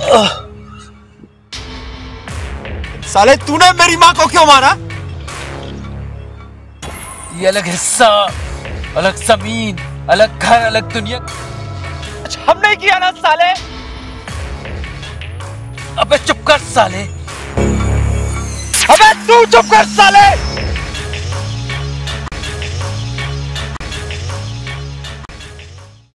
साले तूने मेरी माँ को क्यों मारा? ये अलग हिस्सा, अलग जमीन, अलग घर, अलग दुनिया। हम नहीं किया ना साले। अबे चुप कर साले। अबे तू चुप कर साले।